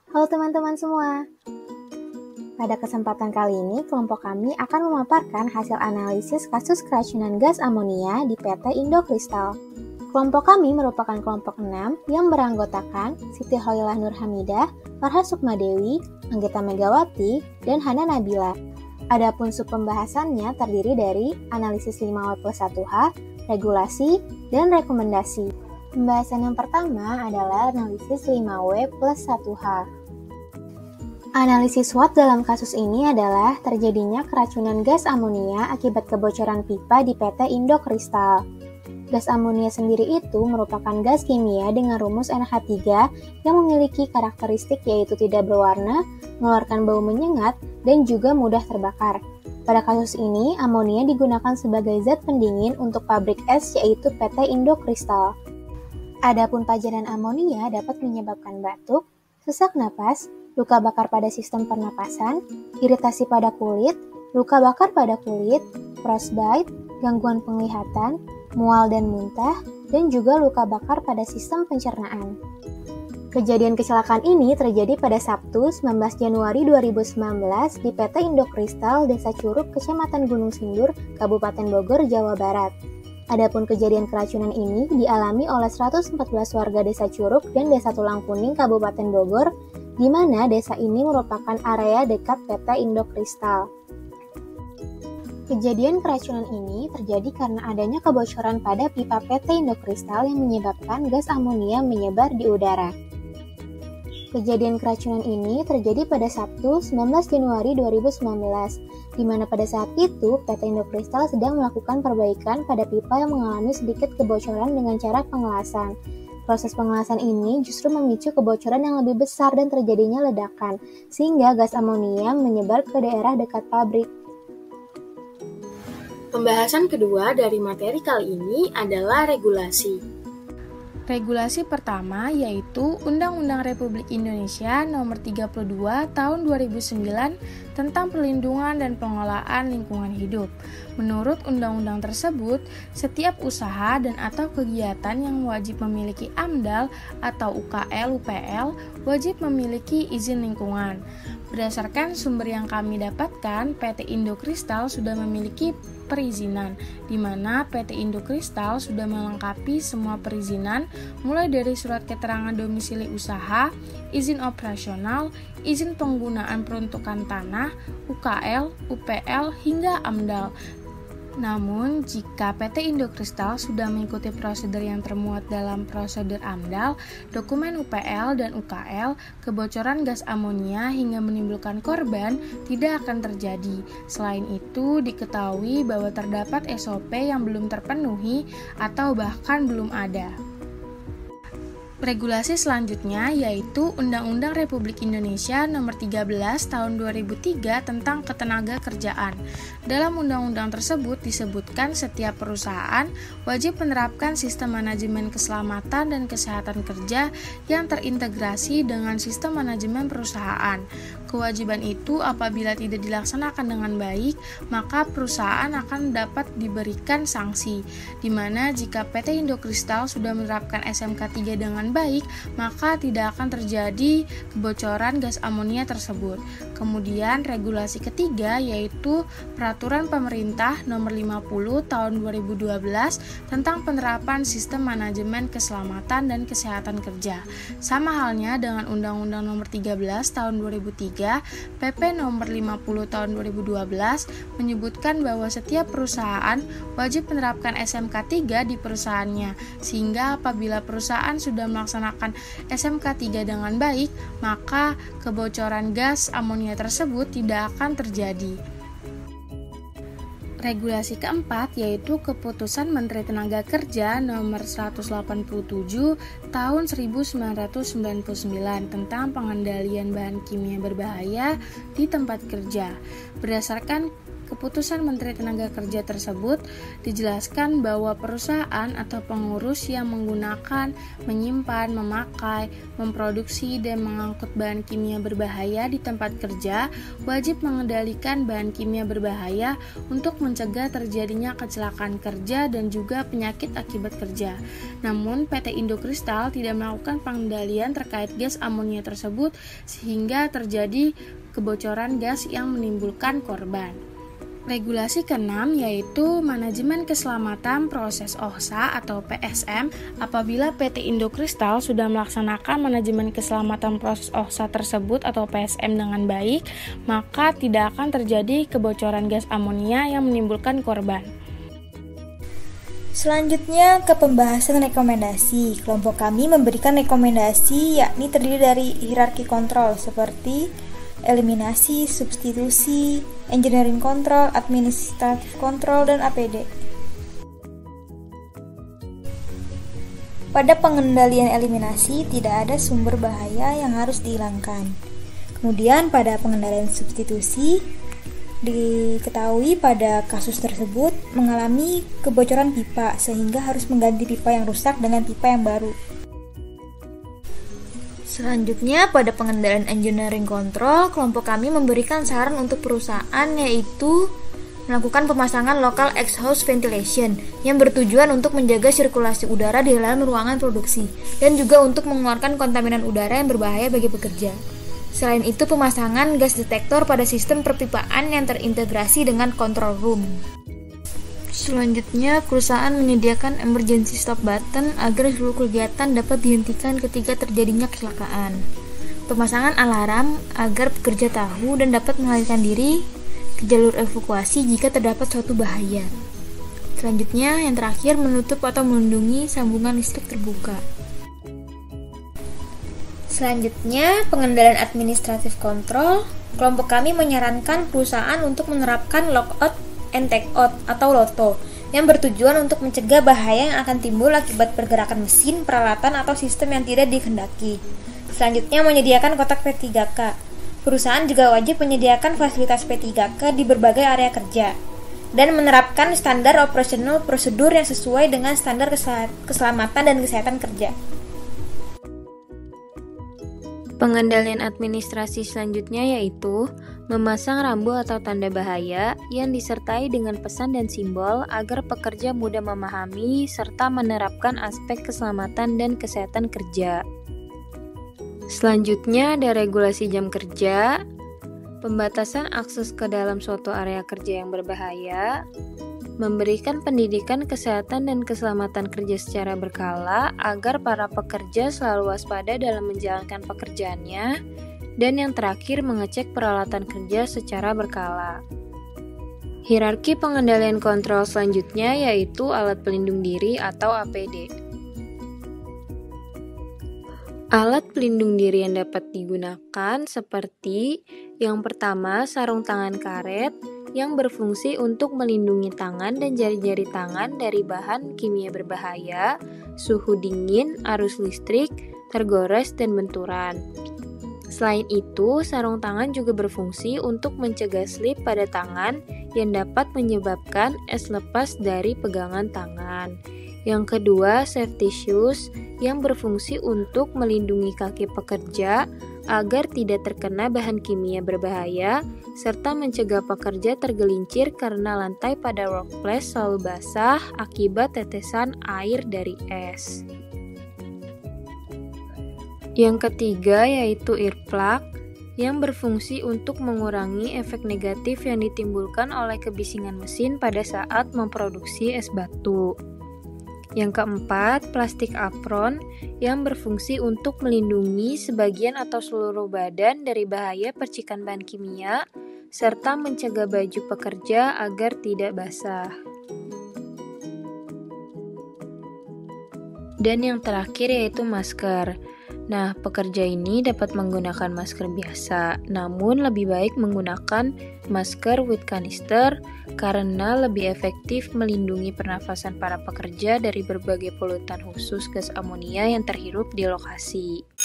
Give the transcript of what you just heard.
Halo teman-teman semua. Pada kesempatan kali ini, kelompok kami akan memaparkan hasil analisis kasus keracunan gas amonia di PT Indo Kristal. Kelompok kami merupakan kelompok 6 yang beranggotakan Siti Hoilah Nur Hamidah, Farha Sukmadewi, Anggita Megawati, dan Hana Nabila. Adapun sub pembahasannya terdiri dari analisis 5W+1H, regulasi, dan rekomendasi. Pembahasan yang pertama adalah analisis 5W+1H. Analisis SWOT dalam kasus ini adalah terjadinya keracunan gas amonia akibat kebocoran pipa di PT Indo Kristal. Gas amonia sendiri itu merupakan gas kimia dengan rumus NH3 yang memiliki karakteristik yaitu tidak berwarna, mengeluarkan bau menyengat, dan juga mudah terbakar. Pada kasus ini, amonia digunakan sebagai zat pendingin untuk pabrik es yaitu PT Indo Kristal. Adapun pajanan amonia dapat menyebabkan batuk, sesak napas, luka bakar pada sistem pernapasan, iritasi pada kulit, luka bakar pada kulit, frostbite, gangguan penglihatan, mual dan muntah, dan juga luka bakar pada sistem pencernaan. Kejadian kecelakaan ini terjadi pada Sabtu 19 Januari 2019 di PT Indo Kristal, Desa Curug, Kecamatan Gunung Sindur, Kabupaten Bogor, Jawa Barat. Adapun kejadian keracunan ini dialami oleh 114 warga Desa Curug dan Desa Tulang Kuning, Kabupaten Bogor, di mana desa ini merupakan area dekat PT Indo Kristal. Kejadian keracunan ini terjadi karena adanya kebocoran pada pipa PT Indo Kristal yang menyebabkan gas amonia menyebar di udara. Kejadian keracunan ini terjadi pada Sabtu 19 Januari 2019, di mana pada saat itu PT Indo Kristal sedang melakukan perbaikan pada pipa yang mengalami sedikit kebocoran dengan cara pengelasan. Proses pengelasan ini justru memicu kebocoran yang lebih besar dan terjadinya ledakan, sehingga gas amonia menyebar ke daerah dekat pabrik. Pembahasan kedua dari materi kali ini adalah regulasi. Regulasi pertama yaitu Undang-Undang Republik Indonesia Nomor 32 Tahun 2009 tentang Perlindungan dan Pengelolaan Lingkungan Hidup. Menurut undang-undang tersebut, setiap usaha dan atau kegiatan yang wajib memiliki AMDAL atau UKL/UPL wajib memiliki izin lingkungan. Berdasarkan sumber yang kami dapatkan, PT Indo Kristal sudah memiliki perizinan, di mana PT Indo Kristal sudah melengkapi semua perizinan, mulai dari surat keterangan domisili usaha, izin operasional, izin penggunaan peruntukan tanah, UKL, UPL, hingga AMDAL. Namun, jika PT Indo Kristal sudah mengikuti prosedur yang termuat dalam prosedur AMDAL, dokumen UPL dan UKL, kebocoran gas amonia hingga menimbulkan korban tidak akan terjadi. Selain itu, diketahui bahwa terdapat SOP yang belum terpenuhi atau bahkan belum ada. Regulasi selanjutnya yaitu Undang-Undang Republik Indonesia Nomor 13 Tahun 2003 tentang Ketenagakerjaan. Dalam undang-undang tersebut disebutkan setiap perusahaan wajib menerapkan sistem manajemen keselamatan dan kesehatan kerja yang terintegrasi dengan sistem manajemen perusahaan. Kewajiban itu apabila tidak dilaksanakan dengan baik, maka perusahaan akan dapat diberikan sanksi, di mana jika PT Indo Kristal sudah menerapkan SMK 3 dengan baik, maka tidak akan terjadi kebocoran gas amonia tersebut. Kemudian regulasi ketiga yaitu Peraturan Pemerintah Nomor 50 Tahun 2012 tentang penerapan sistem manajemen keselamatan dan kesehatan kerja. Sama halnya dengan Undang-Undang Nomor 13 Tahun 2003, PP Nomor 50 Tahun 2012 menyebutkan bahwa setiap perusahaan wajib menerapkan SMK 3 di perusahaannya, sehingga apabila perusahaan sudah melaksanakan SMK 3 dengan baik, maka kebocoran gas amonia tersebut tidak akan terjadi. Regulasi keempat yaitu Keputusan Menteri Tenaga Kerja Nomor 187 Tahun 1999 tentang pengendalian bahan kimia berbahaya di tempat kerja. Berdasarkan keputusan Menteri Tenaga Kerja tersebut dijelaskan bahwa perusahaan atau pengurus yang menggunakan, menyimpan, memakai, memproduksi, dan mengangkut bahan kimia berbahaya di tempat kerja wajib mengendalikan bahan kimia berbahaya untuk mencegah terjadinya kecelakaan kerja dan juga penyakit akibat kerja. Namun, PT Indokristal tidak melakukan pengendalian terkait gas amonia tersebut sehingga terjadi kebocoran gas yang menimbulkan korban. Regulasi ke-6 yaitu manajemen keselamatan proses OHSA atau PSM. Apabila PT Indokristal sudah melaksanakan manajemen keselamatan proses OHSA tersebut atau PSM dengan baik, maka tidak akan terjadi kebocoran gas amonia yang menimbulkan korban. Selanjutnya ke pembahasan rekomendasi. Kelompok kami memberikan rekomendasi yakni terdiri dari hierarki kontrol seperti eliminasi, substitusi, engineering control, administrative control, dan APD. Pada pengendalian eliminasi tidak ada sumber bahaya yang harus dihilangkan. Kemudian pada pengendalian substitusi diketahui pada kasus tersebut mengalami kebocoran pipa sehingga harus mengganti pipa yang rusak dengan pipa yang baru. Selanjutnya, pada pengendalian engineering control, kelompok kami memberikan saran untuk perusahaan yaitu melakukan pemasangan local exhaust ventilation yang bertujuan untuk menjaga sirkulasi udara di dalam ruangan produksi dan juga untuk mengeluarkan kontaminan udara yang berbahaya bagi pekerja. Selain itu, pemasangan gas detektor pada sistem perpipaan yang terintegrasi dengan control room. Selanjutnya, perusahaan menyediakan emergency stop button agar seluruh kegiatan dapat dihentikan ketika terjadinya kecelakaan. Pemasangan alarm agar pekerja tahu dan dapat melarikan diri ke jalur evakuasi jika terdapat suatu bahaya. Selanjutnya, yang terakhir menutup atau melindungi sambungan listrik terbuka. Selanjutnya, pengendalian administrative control. Kelompok kami menyarankan perusahaan untuk menerapkan lockout and take out atau LOTO yang bertujuan untuk mencegah bahaya yang akan timbul akibat pergerakan mesin, peralatan, atau sistem yang tidak dikehendaki. Selanjutnya, menyediakan kotak P3K. Perusahaan juga wajib menyediakan fasilitas P3K di berbagai area kerja dan menerapkan standar operasional prosedur yang sesuai dengan standar keselamatan dan kesehatan kerja. Pengendalian administrasi selanjutnya yaitu memasang rambu atau tanda bahaya yang disertai dengan pesan dan simbol agar pekerja mudah memahami serta menerapkan aspek keselamatan dan kesehatan kerja. Selanjutnya ada regulasi jam kerja, pembatasan akses ke dalam suatu area kerja yang berbahaya, memberikan pendidikan kesehatan dan keselamatan kerja secara berkala agar para pekerja selalu waspada dalam menjalankan pekerjaannya, dan yang terakhir mengecek peralatan kerja secara berkala. Hierarki pengendalian kontrol selanjutnya yaitu alat pelindung diri atau APD. Alat pelindung diri yang dapat digunakan seperti yang pertama sarung tangan karet yang berfungsi untuk melindungi tangan dan jari-jari tangan dari bahan kimia berbahaya, suhu dingin, arus listrik, tergores, dan benturan. Selain itu, sarung tangan juga berfungsi untuk mencegah slip pada tangan yang dapat menyebabkan es lepas dari pegangan tangan. Yang kedua, safety shoes yang berfungsi untuk melindungi kaki pekerja agar tidak terkena bahan kimia berbahaya serta mencegah pekerja tergelincir karena lantai pada workplace selalu basah akibat tetesan air dari es. Yang ketiga yaitu earplug yang berfungsi untuk mengurangi efek negatif yang ditimbulkan oleh kebisingan mesin pada saat memproduksi es batu. Yang keempat, plastik apron yang berfungsi untuk melindungi sebagian atau seluruh badan dari bahaya percikan bahan kimia serta mencegah baju pekerja agar tidak basah. Dan yang terakhir yaitu masker. Nah, pekerja ini dapat menggunakan masker biasa, namun lebih baik menggunakan masker with canister karena lebih efektif melindungi pernafasan para pekerja dari berbagai polutan khusus gas amonia yang terhirup di lokasi.